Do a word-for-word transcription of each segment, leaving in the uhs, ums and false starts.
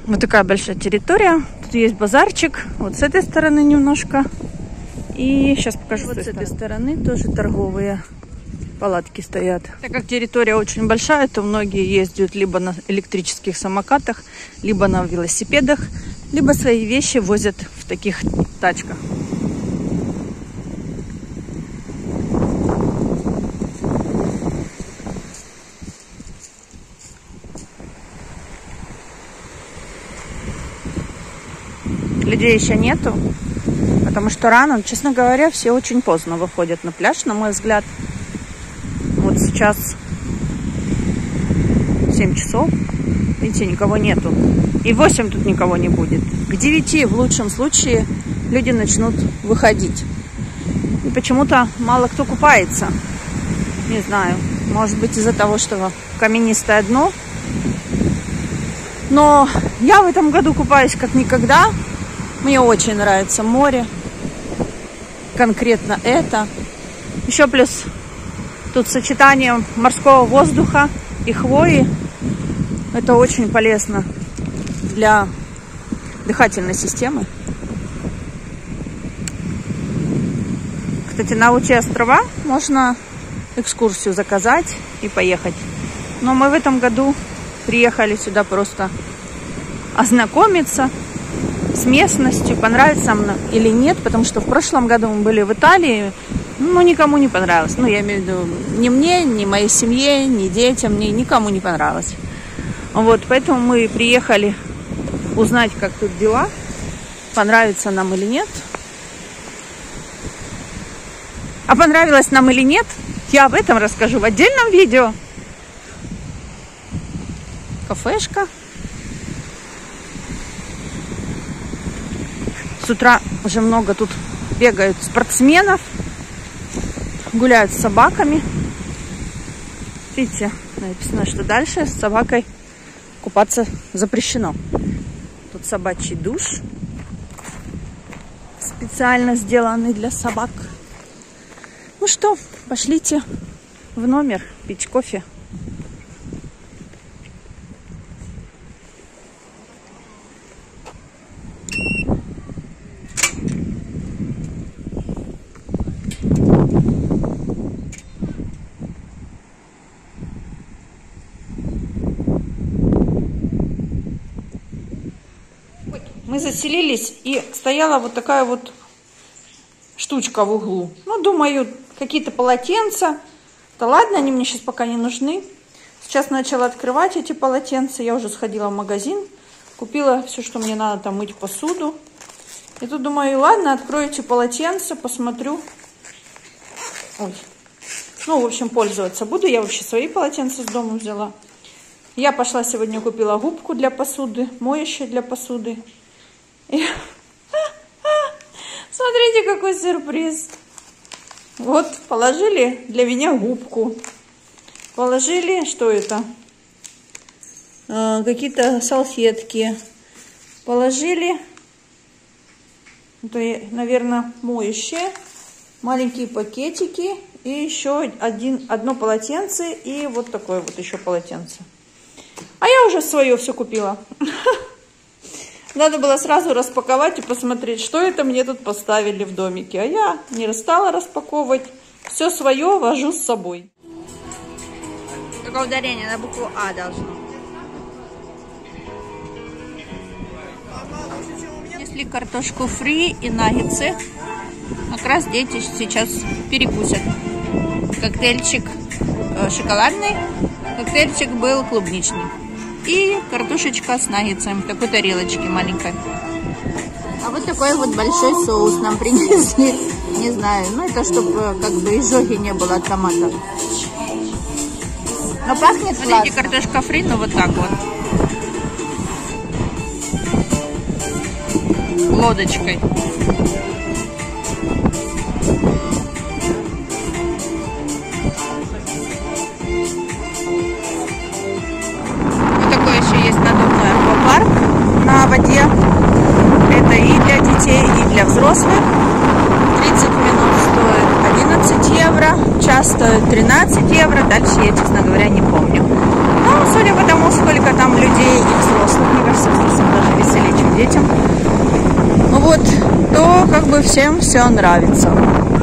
Вот такая большая территория. Тут есть базарчик. Вот с этой стороны немножко. И сейчас покажу. Вот с этой стороны тоже торговые палатки стоят. Так как территория очень большая, то многие ездят либо на электрических самокатах, либо на велосипедах, либо свои вещи возят в таких тачках. Людей еще нету, потому что рано, честно говоря, все очень поздно выходят на пляж, на мой взгляд. Вот сейчас семь часов, видите, никого нету. И в восемь тут никого не будет. К девяти в лучшем случае люди начнут выходить. И почему-то мало кто купается. Не знаю, может быть из-за того, что каменистое дно. Но я в этом году купаюсь как никогда. Мне очень нравится море. Конкретно это. Еще плюс тут сочетание морского воздуха и хвои. Это очень полезно для дыхательной системы. Кстати, на Лучи острова можно экскурсию заказать и поехать. Но мы в этом году приехали сюда просто ознакомиться с местностью, понравится нам или нет, потому что в прошлом году мы были в Италии, ну, никому не понравилось. Ну, я имею в виду, ни мне, ни моей семье, ни детям, ни никому не понравилось. Вот, поэтому мы приехали узнать, как тут дела, понравится нам или нет. А понравилось нам или нет, я об этом расскажу в отдельном видео. Кафешка. С утра уже много тут бегают спортсменов, гуляют с собаками. Видите, написано, что дальше с собакой купаться запрещено. Тут собачий душ, специально сделанный для собак. Ну что, пошлите в номер пить кофе. Мы заселились, и стояла вот такая вот штучка в углу. Ну, думаю, какие-то полотенца. Да ладно, они мне сейчас пока не нужны. Сейчас начала открывать эти полотенца. Я уже сходила в магазин, купила все, что мне надо, там мыть посуду. И тут думаю, ладно, открою эти полотенца, посмотрю. Ой. Ну, в общем, пользоваться буду. Я вообще свои полотенца с дома взяла. Я пошла сегодня, купила губку для посуды, моющее для посуды. И... Смотрите, какой сюрприз. Вот, положили для меня губку. Положили, что это? А, какие-то салфетки. Положили, это, наверное, моющее. Маленькие пакетики. И еще один, одно полотенце. И вот такое вот еще полотенце. А я уже свое все купила. Надо было сразу распаковать и посмотреть, что это мне тут поставили в домике. А я не стала распаковывать. Все свое вожу с собой. Только ударение на букву А должно. Несли картошку фри и наггетсы. Как раз дети сейчас перекусят. Коктейльчик шоколадный, коктейльчик был клубничный. И картошечка с наггетсами в такой тарелочке маленькой. А вот такой вот большой соус нам принесли. Не знаю, ну это чтобы как бы изжоги не было от томатов. Но пахнет классно. Смотрите, картошка фри, ну вот так вот. Лодочкой. На воде. Это и для детей, и для взрослых. тридцать минут стоит одиннадцать евро, час стоит тринадцать евро. Дальше я, честно говоря, не помню. Но судя по тому, сколько там людей и взрослых, мне кажется, взрослых даже детям. Вот, то как бы всем все нравится.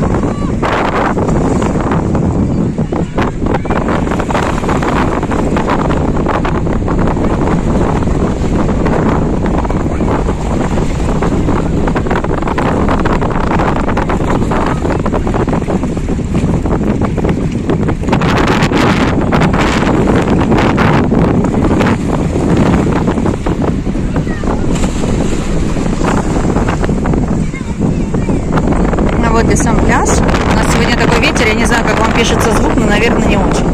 Вот и сам пляж. У нас сегодня такой ветер, я не знаю, как вам пишется звук, но, наверное, не очень.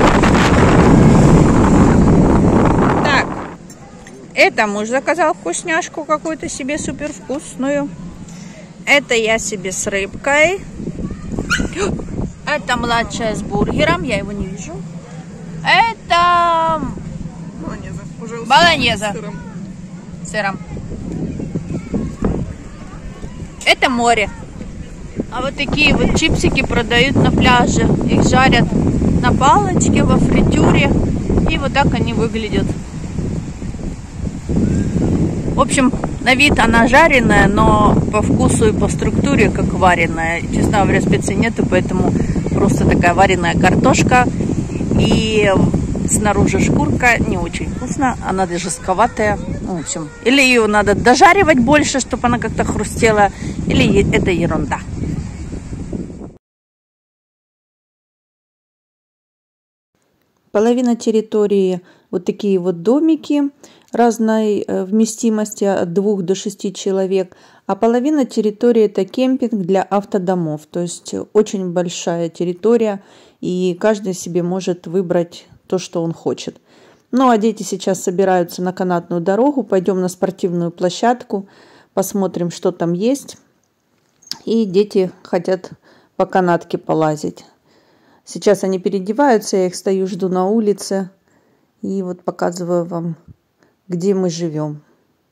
Так, это муж заказал вкусняшку какую-то себе супер вкусную. Это я себе с рыбкой. Это младшая с бургером, я его не вижу. Это болоньеза, болоньеза. Сыром. Сыром. Это море. А вот такие вот чипсики продают на пляже. Их жарят на палочке, во фритюре. И вот так они выглядят. В общем, на вид она жареная, но по вкусу и по структуре как вареная. Честно говоря, специй нету, поэтому просто такая вареная картошка. И снаружи шкурка не очень вкусно. Она даже жестковатая. Ну, в общем, или ее надо дожаривать больше, чтобы она как-то хрустела, или это ерунда. Половина территории вот такие вот домики разной вместимости от двух до шести человек, а половина территории это кемпинг для автодомов. То есть очень большая территория, и каждый себе может выбрать то, что он хочет. Ну а дети сейчас собираются на канатную дорогу, пойдем на спортивную площадку, посмотрим, что там есть. И дети хотят по канатке полазить. Сейчас они переодеваются, я их стою, жду на улице. И вот показываю вам, где мы живем.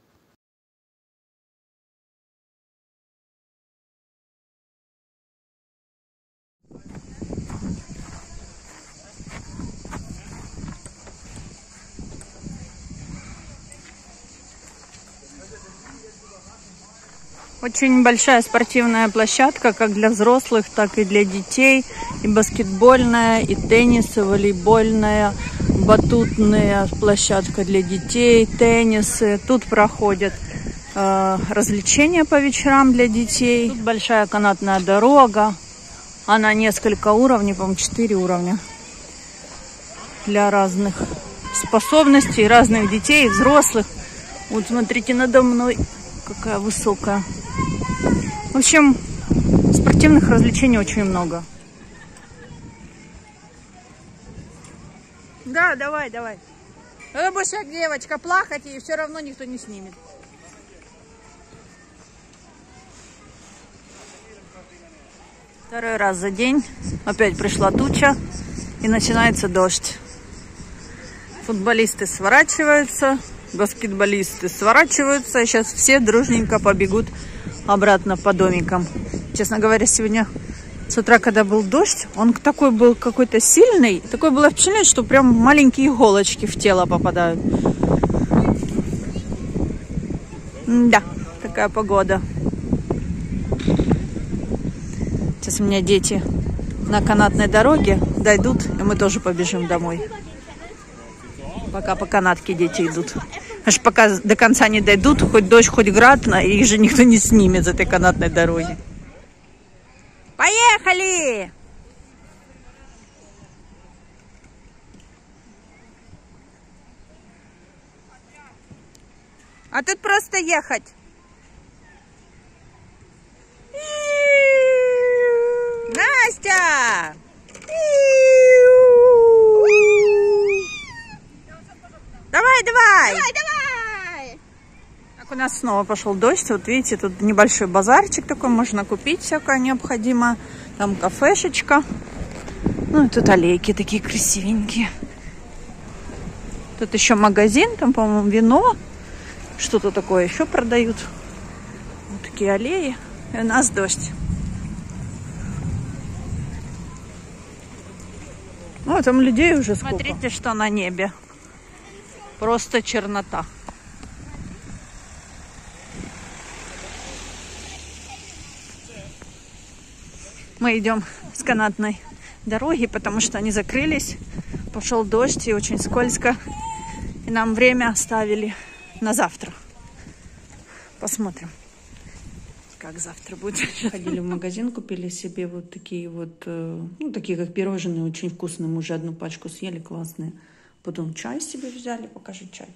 Очень большая спортивная площадка, как для взрослых, так и для детей. И баскетбольная, и теннис, и волейбольная, батутная площадка для детей, теннисы. Тут проходят э, развлечения по вечерам для детей. Тут большая канатная дорога. Она несколько уровней, по-моему, четыре уровня. Для разных способностей, разных детей и взрослых. Вот смотрите, надо мной какая высокая. В общем, спортивных развлечений очень много. Да, давай, давай. Вы будешь как девочка плакать, и все равно никто не снимет. Второй раз за день опять пришла туча, и начинается дождь. Футболисты сворачиваются, баскетболисты сворачиваются, и сейчас все дружненько побегут обратно по домикам. Честно говоря, сегодня с утра, когда был дождь, он такой был какой-то сильный. Такое было впечатление, что прям маленькие иголочки в тело попадают. Да, такая погода. Сейчас у меня дети на канатной дороге дойдут, и мы тоже побежим домой. Пока по канатке дети идут. Аж пока до конца не дойдут, хоть дождь, хоть град, их же никто не снимет с этой канатной дороги. Поехали! А тут просто ехать. Настя! Давай, давай! Давай, давай! Так, у нас снова пошел дождь. Вот видите, тут небольшой базарчик такой, можно купить всякое необходимое. Там кафешечка. Ну и тут аллейки такие красивенькие. Тут еще магазин, там, по-моему, вино. Что-то такое еще продают. Вот такие аллеи. И у нас дождь. Ну, там людей уже сколько. Смотрите, что на небе. Просто чернота. Мы идем с канатной дороги, потому что они закрылись. Пошел дождь и очень скользко. И нам время оставили на завтра. Посмотрим, как завтра будет. Ходили в магазин, купили себе вот такие вот, ну, такие как пирожные, очень вкусные. Мы уже одну пачку съели, классные. Потом чай себе взяли, покажи чай.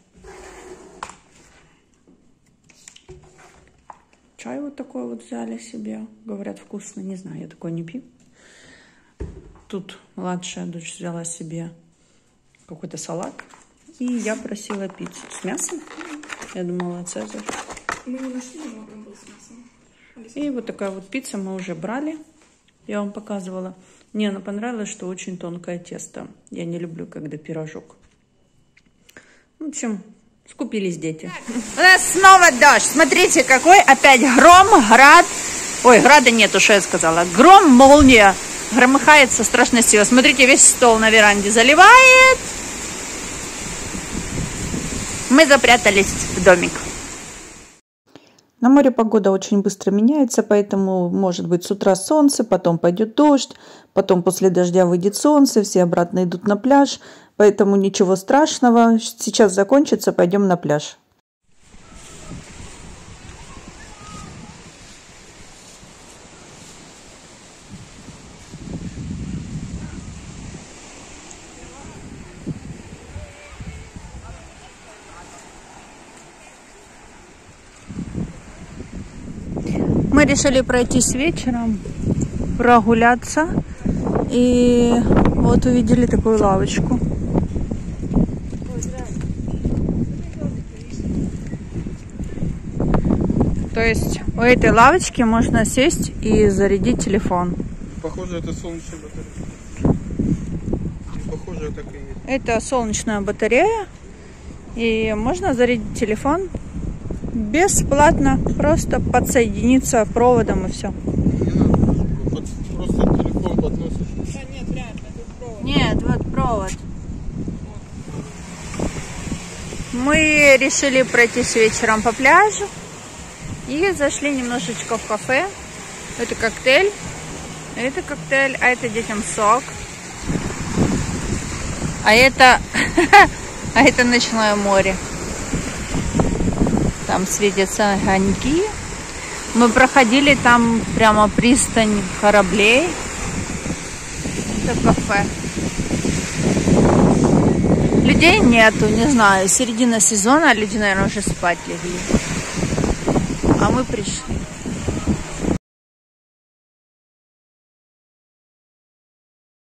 Чай вот такой вот взяли себе. Говорят, вкусно, не знаю, я такой не пью. Тут младшая дочь взяла себе какой-то салат. И я просила пиццу с мясом. Я думала, цезарь. Мы не нашли, но он был с мясом. И вот такая вот пицца мы уже брали. Я вам показывала. Мне она понравилась, что очень тонкое тесто. Я не люблю, когда пирожок. В общем, скупились дети. У нас снова дождь. Смотрите, какой опять гром, град. Ой, града нету, что я сказала. Гром, молния. Громыхает со страшной силой. Смотрите, весь стол на веранде заливает. Мы запрятались в домик. На море погода очень быстро меняется, поэтому может быть с утра солнце, потом пойдет дождь, потом после дождя выйдет солнце, все обратно идут на пляж, поэтому ничего страшного. Сейчас закончится, пойдем на пляж. Мы решили пройтись вечером, прогуляться, и вот увидели такую лавочку. То есть у этой лавочки можно сесть и зарядить телефон. Похоже, это солнечная батарея. Похоже, так и есть. Это солнечная батарея, и можно зарядить телефон бесплатно, просто подсоединиться проводом и все. Не надо, просто телефон подносишь. Да нет, реально, тут провод. Нет, вот провод. Мы решили пройтись вечером по пляжу и зашли немножечко в кафе. Это коктейль, это коктейль, а это детям сок. А это, а это ночное море. Там светятся огоньки. Мы проходили там прямо пристань кораблей. Это кафе. Людей нету, не знаю. Середина сезона, люди, наверное, уже спать легли. А мы пришли.